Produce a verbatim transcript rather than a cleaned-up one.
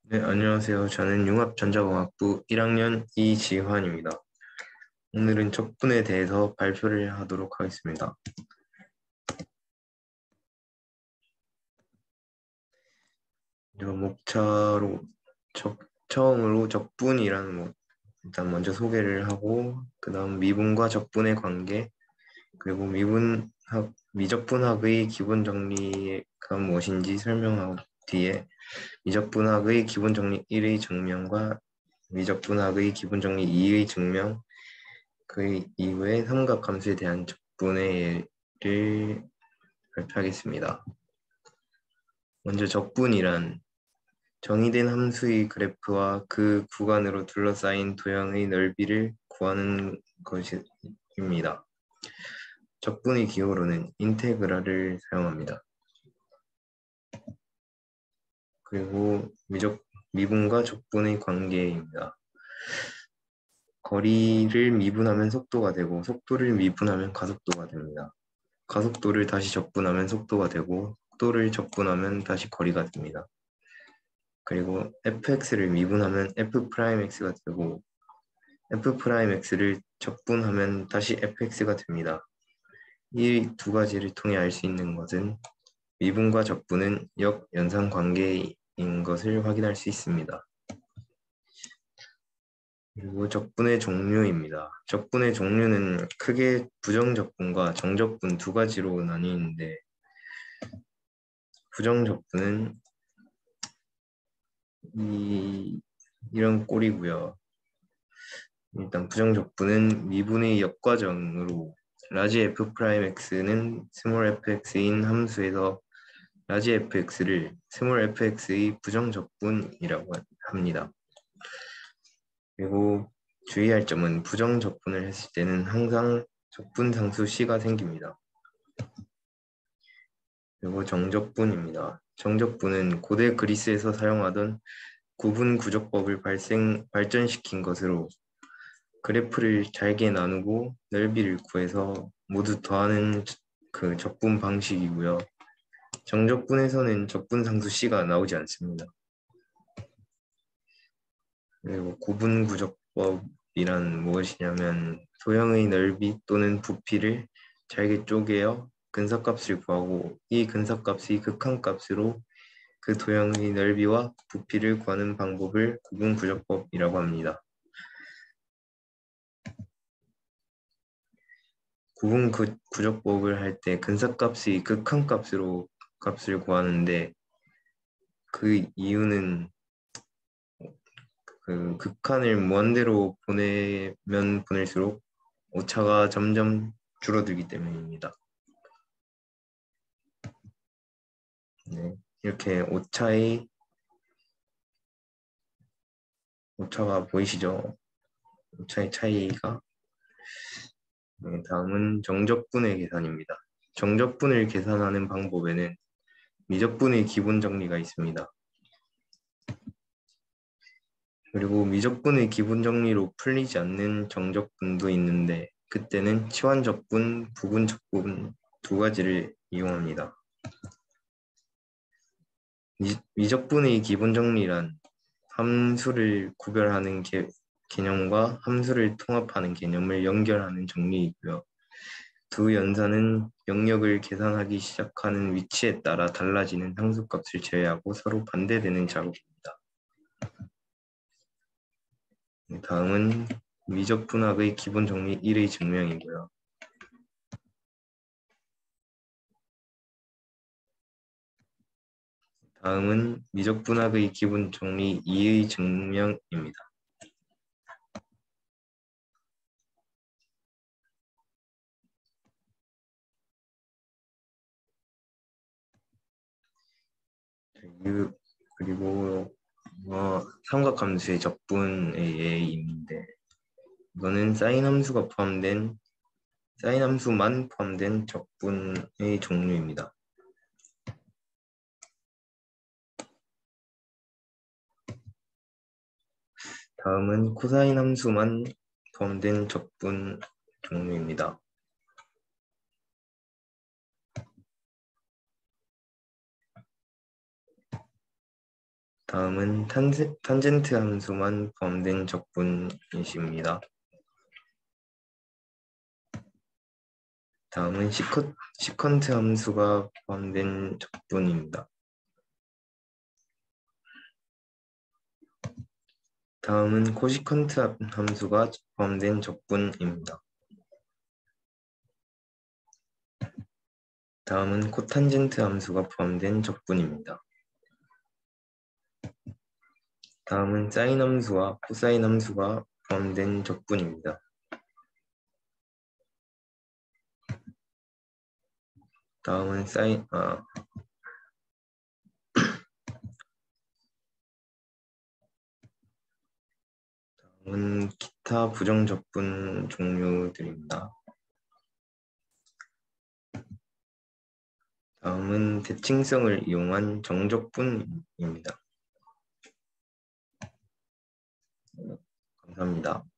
네, 안녕하세요. 저는 융합전자공학부 일 학년 이지환입니다. 오늘은 적분에 대해서 발표를 하도록 하겠습니다. 제가 목차로 적, 처음으로 적분이라는 뭐 일단 먼저 소개를 하고 그 다음 미분과 적분의 관계 그리고 미분학, 미적분학의 기본 정리가 무엇인지 설명하고 뒤에 미적분학의 기본 정리 일의 증명과 미적분학의 기본 정리 이의 증명 그 이후에 삼각함수에 대한 적분의 예를 발표하겠습니다. 먼저 적분이란 정의된 함수의 그래프와 그 구간으로 둘러싸인 도형의 넓이를 구하는 것입니다. 적분의 기호로는 인테그랄을 사용합니다. 그리고 미적, 미분과 적분의 관계입니다. 거리를 미분하면 속도가 되고 속도를 미분하면 가속도가 됩니다. 가속도를 다시 적분하면 속도가 되고 속도를 적분하면 다시 거리가 됩니다. 그리고 fx를 미분하면 f'x가 되고 f'x를 적분하면 다시 fx가 됩니다. 이 두 가지를 통해 알 수 있는 것은 미분과 적분은 역연상 관계인 것을 확인할 수 있습니다. 그리고 적분의 종류입니다. 적분의 종류는 크게 부정적분과 정적분 두 가지로 나뉘는데 부정적분은 이, 이런 꼴이고요. 일단 부정적분은 미분의 역과정으로 라지 f'x는 스몰 fx인 함수에서 라지 fx를 스몰 fx의 부정적분이라고 합니다. 그리고 주의할 점은 부정적분을 했을 때는 항상 적분상수 c가 생깁니다. 그리고 정적분입니다. 정적분은 고대 그리스에서 사용하던 구분 구조법을 발생, 발전시킨 것으로 그래프를 잘게 나누고 넓이를 구해서 모두 더하는 그 적분 방식이고요. 정적분에서는 적분상수 c가 나오지 않습니다. 그리고 구분구조법이란 무엇이냐면 도형의 넓이 또는 부피를 잘게 쪼개어 근사값을 구하고 이 근사값이 극한값으로 그 도형의 넓이와 부피를 구하는 방법을 구분구조법이라고 합니다. 구분구조법을 할 때 근사값이 극한값으로 값을 구하는데 그 이유는 그 극한을 무한대로 보내면 보낼수록 오차가 점점 줄어들기 때문입니다. 네, 이렇게 오차의 오차가 보이시죠? 오차의 차이가. 네, 다음은 정적분의 계산입니다. 정적분을 계산하는 방법에는 미적분의 기본 정리가 있습니다. 그리고 미적분의 기본 정리로 풀리지 않는 정적분도 있는데 그때는 치환적분, 부분적분 두 가지를 이용합니다. 미, 미적분의 기본 정리란 함수를 구별하는 개, 개념과 함수를 통합하는 개념을 연결하는 정리이고요. 두 연산은 영역을 계산하기 시작하는 위치에 따라 달라지는 상수값을 제외하고 서로 반대되는 작업입니다. 다음은 미적분학의 기본 정리 일의 증명이고요. 다음은 미적분학의 기본 정리 이의 증명입니다. 그리고 어, 삼각함수의 적분의 예인데 이거는 사인 함수가 포함된 사인 함수만 포함된 적분의 종류입니다. 다음은 코사인 함수만 포함된 적분 종류입니다. 다음은 탄제, 탄젠트 함수만 포함된 적분이십니다. 다음은 시커, 시컨트 함수가 포함된 적분입니다. 다음은 코시컨트 함수가 포함된 적분입니다. 다음은 코탄젠트 함수가 포함된 적분입니다. 다음은 사인 함수와 코사인 함수가 포함된 적분입니다. 다음은 사인 아 다음은 기타 부정 적분 종류들입니다. 다음은 대칭성을 이용한 정적분입니다. 감사합니다.